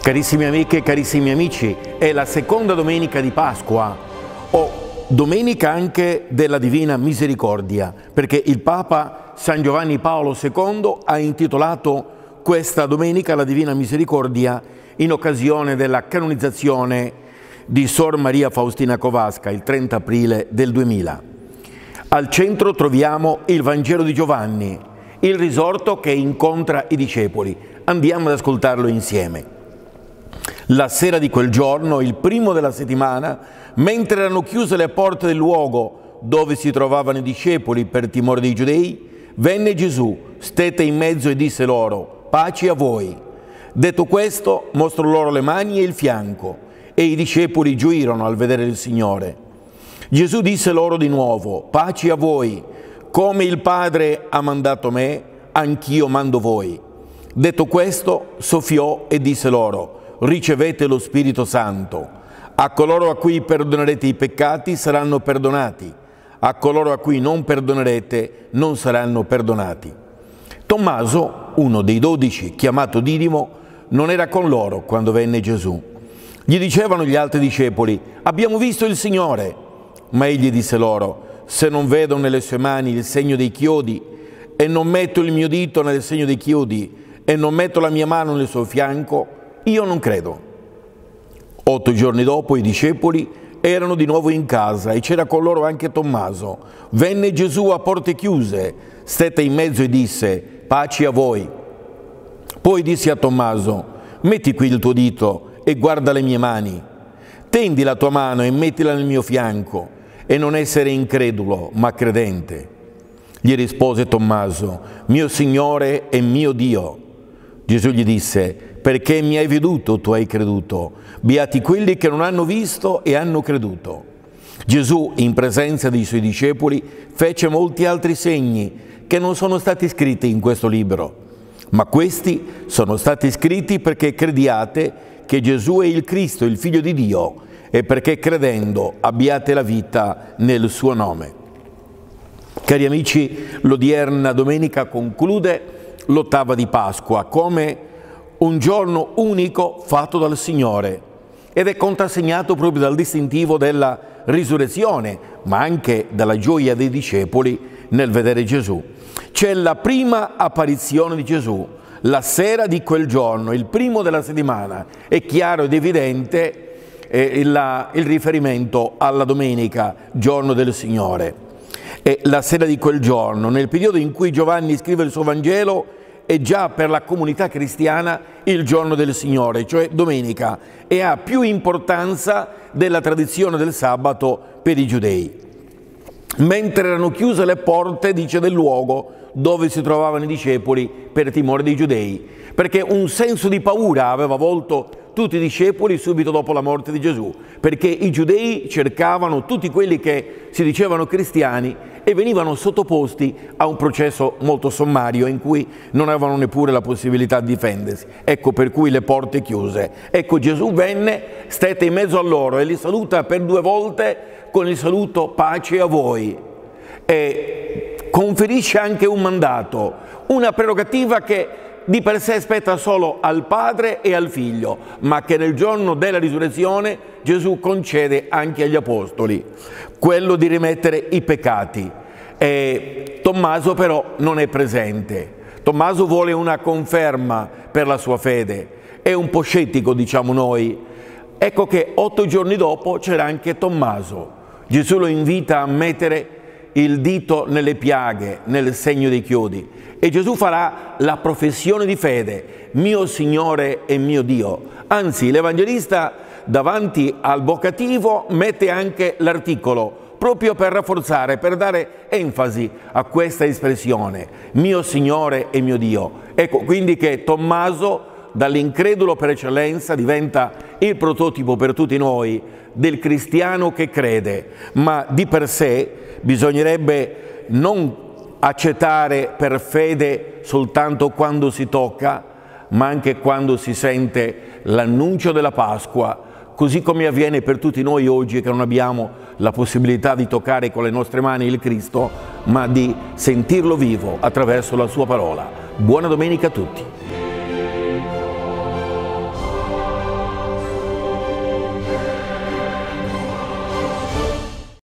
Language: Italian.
Carissime amiche e carissimi amici, è la seconda domenica di Pasqua, o domenica anche della Divina Misericordia, perché il Papa San Giovanni Paolo II ha intitolato questa domenica la Divina Misericordia in occasione della canonizzazione di Sor Maria Faustina Kowalska il 30 aprile del 2000. Al centro troviamo il Vangelo di Giovanni, il risorto che incontra i discepoli. Andiamo ad ascoltarlo insieme. La sera di quel giorno, il primo della settimana, mentre erano chiuse le porte del luogo dove si trovavano i discepoli per timore dei giudei, venne Gesù, stette in mezzo e disse loro: pace a voi. Detto questo, mostrò loro le mani e il fianco, e i discepoli gioirono al vedere il Signore. Gesù disse loro di nuovo: pace a voi, come il Padre ha mandato me, anch'io mando voi. Detto questo, soffiò e disse loro: ricevete lo Spirito Santo. A coloro a cui perdonerete i peccati saranno perdonati, a coloro a cui non perdonerete non saranno perdonati. Tommaso, uno dei 12, chiamato Didimo, non era con loro quando venne Gesù. Gli dicevano gli altri discepoli: abbiamo visto il Signore. Ma egli disse loro: se non vedo nelle sue mani il segno dei chiodi, e non metto il mio dito nel segno dei chiodi, e non metto la mia mano nel suo fianco, io non credo. 8 giorni dopo i discepoli erano di nuovo in casa e c'era con loro anche Tommaso. Venne Gesù a porte chiuse, stette in mezzo e disse: pace a voi. Poi disse a Tommaso: metti qui il tuo dito e guarda le mie mani. Tendi la tua mano e mettila nel mio fianco, e non essere incredulo, ma credente. Gli rispose Tommaso: mio Signore e mio Dio. Gesù gli disse: perché mi hai veduto, tu hai creduto. Beati quelli che non hanno visto e hanno creduto. Gesù, in presenza dei suoi discepoli, fece molti altri segni che non sono stati scritti in questo libro, ma questi sono stati scritti perché crediate che Gesù è il Cristo, il Figlio di Dio, e perché credendo abbiate la vita nel suo nome. Cari amici, l'odierna domenica conclude l'ottava di Pasqua come un giorno unico fatto dal Signore, ed è contrassegnato proprio dal distintivo della risurrezione, ma anche dalla gioia dei discepoli nel vedere Gesù. C'è la prima apparizione di Gesù, la sera di quel giorno, il primo della settimana. È chiaro ed evidente il riferimento alla domenica, giorno del Signore. E la sera di quel giorno, nel periodo in cui Giovanni scrive il suo Vangelo, è già per la comunità cristiana il giorno del Signore, cioè domenica, e ha più importanza della tradizione del sabato per i giudei. Mentre erano chiuse le porte, dice, del luogo dove si trovavano i discepoli per timore dei giudei, perché un senso di paura aveva avvolto tutti i discepoli subito dopo la morte di Gesù, perché i giudei cercavano tutti quelli che si dicevano cristiani e venivano sottoposti a un processo molto sommario in cui non avevano neppure la possibilità di difendersi. Ecco per cui le porte chiuse. Ecco, Gesù venne, stette in mezzo a loro e li saluta per 2 volte con il saluto pace a voi, e conferisce anche un mandato, una prerogativa che di per sé spetta solo al Padre e al Figlio, ma che nel giorno della risurrezione Gesù concede anche agli Apostoli, quello di rimettere i peccati. E Tommaso però non è presente. Tommaso vuole una conferma per la sua fede, è un po' scettico, diciamo noi. Ecco che 8 giorni dopo c'era anche Tommaso. Gesù lo invita a mettere il dito nelle piaghe, nel segno dei chiodi, e Gesù farà la professione di fede: mio Signore e mio Dio. Anzi, l'Evangelista davanti al vocativo mette anche l'articolo, proprio per rafforzare, per dare enfasi a questa espressione: mio Signore e mio Dio. Ecco quindi che Tommaso, dall'incredulo per eccellenza, diventa il prototipo per tutti noi del cristiano che crede, ma di per sé bisognerebbe non accettare per fede soltanto quando si tocca, ma anche quando si sente l'annuncio della Pasqua, così come avviene per tutti noi oggi che non abbiamo la possibilità di toccare con le nostre mani il Cristo, ma di sentirlo vivo attraverso la sua parola. Buona domenica a tutti.